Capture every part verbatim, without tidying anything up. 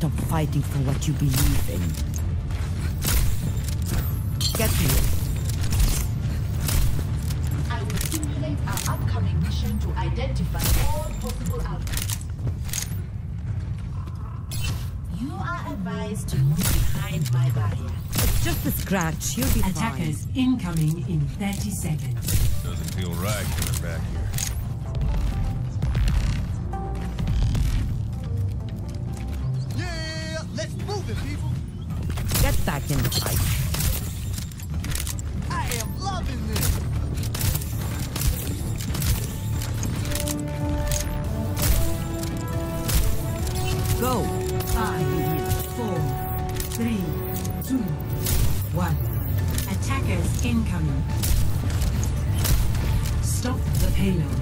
stop fighting for what you believe in. Get me. I will simulate our upcoming mission to identify all possible outcomes. You are advised to move behind my barrier. It's just a scratch. You'll be fine. Attackers incoming in thirty seconds. Doesn't feel right coming back here. Yeah, let's move it, people. Get back in the fight. I am loving this. Go. Five, four, three, two, one. Attackers incoming. Stop the payload.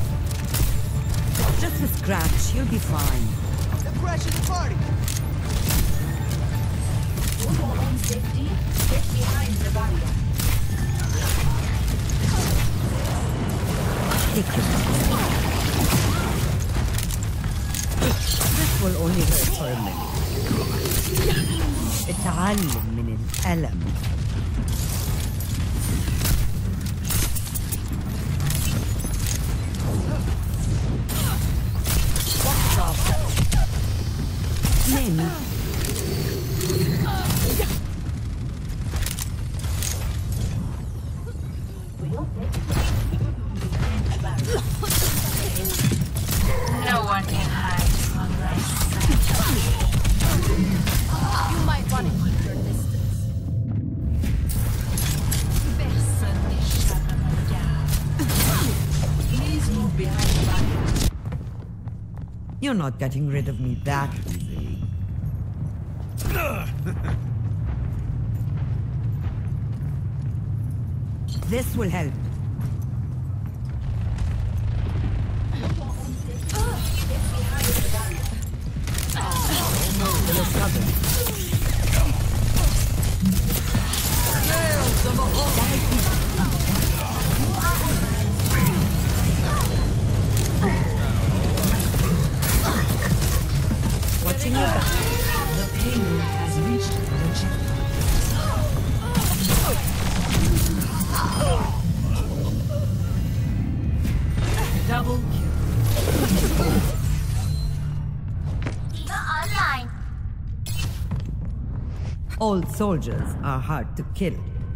Just a scratch. You'll be fine. They're crashing the party. For your own safety, get behind the barrier. Take it. This will only hurt for a minute. اتعلم من الألم. Name. No one can hide from my sight. You might want to keep your distance. Personne n'échappe à mon regard. Please move behind the barrier. You're not getting rid of me that easily. This will help. You're covered. Watching your back. The payload has reached the checkpoint. Double kill. Diva online. Old soldiers are hard to kill.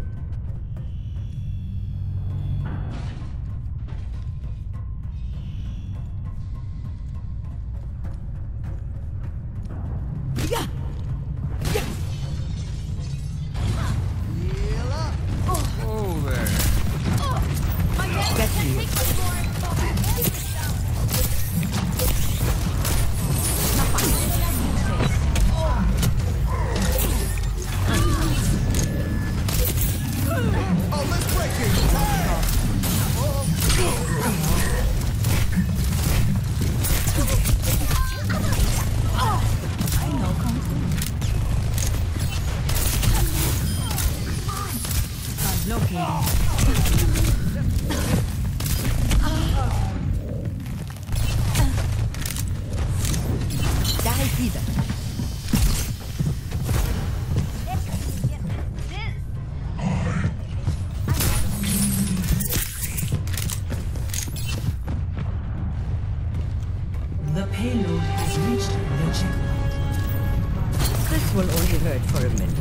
Yeah. Yeah. Heal up. Oh, there. Get me. Oh, let's break it. Die wieder. The payload has reached the checkpoint. This will only hurt for a minute.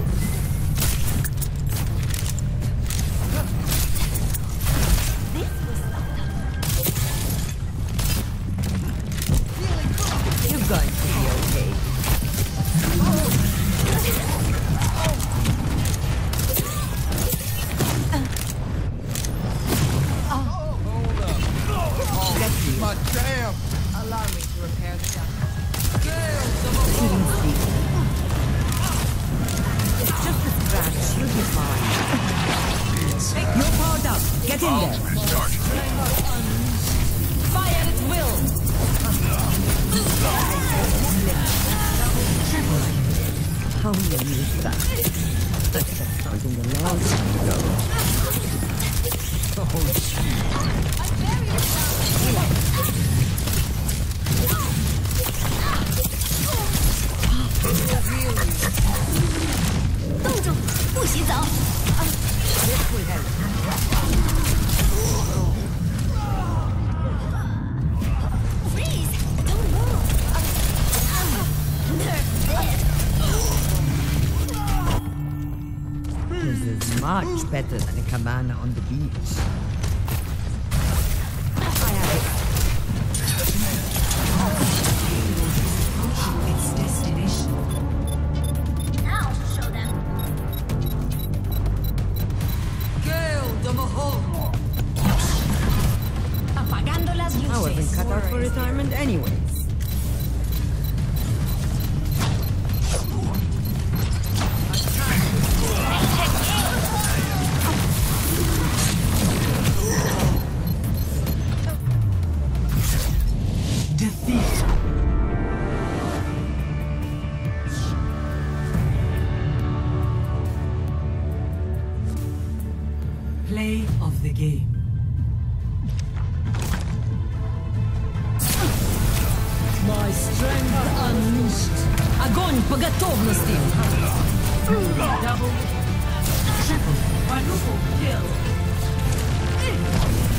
You're going to be okay. Get me. My jam. Allow me to repair the damage. Clean sleep. It's just a scratch. You'll be fine. You're powered up. Get in there. Ultimate charge. Fire at will! How will you use that? That's just something a long time ago. Oh, shit. 冻住，不许走！ This will help. Freeze! Don't move! Nerf this! This is much better than a cabana on the beach. I have it. Approaching its destination. Now to show them. Apagando las luces. I wasn't cut out for retirement anyways. Defeat. Play of the game. My strength unleashed. Огонь по готовности. Double, triple, quadruple kill.